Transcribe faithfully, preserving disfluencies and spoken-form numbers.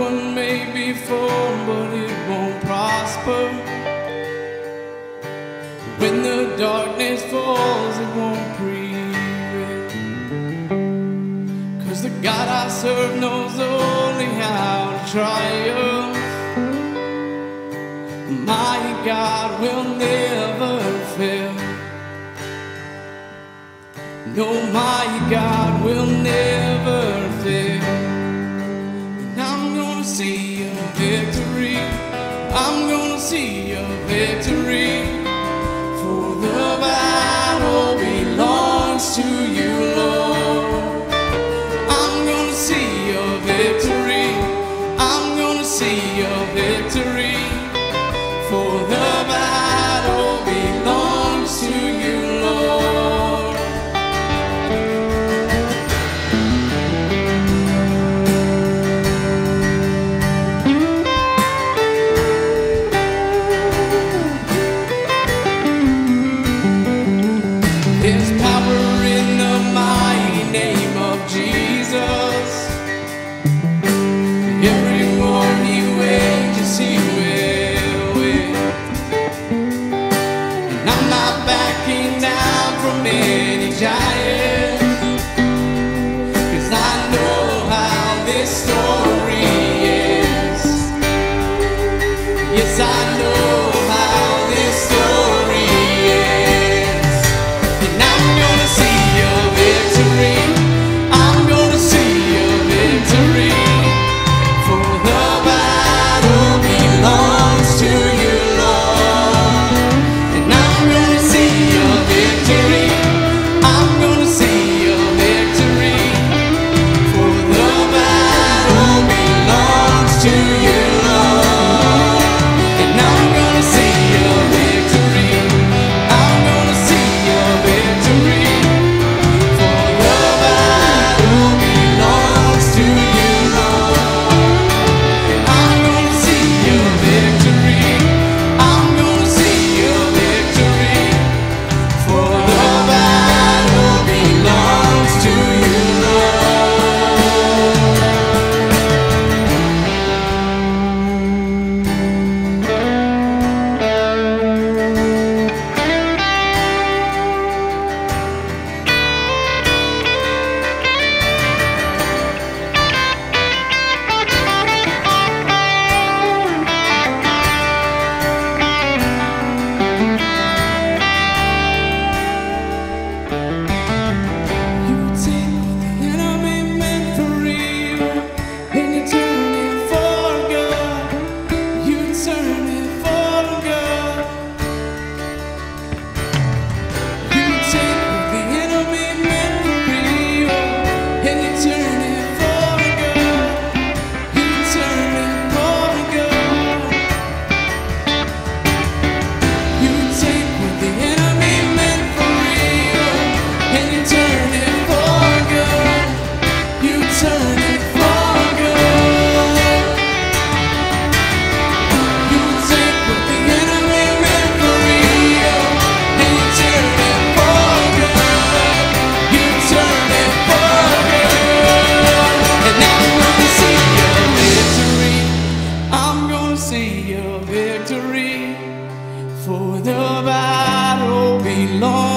weapon may be formed, but it won't prosper. When the darkness falls, it won't prevail. 'Cause the God I serve knows only how to triumph. My God will never fail. No, my God will never fail. And I'm gonna see a victory. I'm gonna see a victory. For the battle belongs to you, Lord. I'm gonna see a victory. I'm gonna see a victory. For the battle belongs to you, Lord. There's power in the mighty name of Jesus. Every war he wages, he will win. And I'm not backing down from any giant, 'cause I know how this story ends. Yes, I know how this story ends. And I'm gonna see a victory. I'm gonna see a victory. For the battle belongs to you, Lord. And I'm gonna see a victory. I'm gonna see a victory. For the battle belongs to you, Lord. And I'm gonna see a victory. I'm gonna see a victory. For the battle belongs to you, Lord. I'm gonna see a victory. I'm gonna see a victory. For the battle belongs to you, Lord. You take what the enemy meant for evil, and you turn it for good. You turn it for good. You take what the enemy meant for evil, and you turn it for good. You turn it for good. You take what the enemy meant for evil, and you turn it for good. You turn it for good. You take what the enemy meant for evil, and you turn it for good. You turn it for good. And I'm gonna see a victory. I'm gonna see a victory. For the battle belongs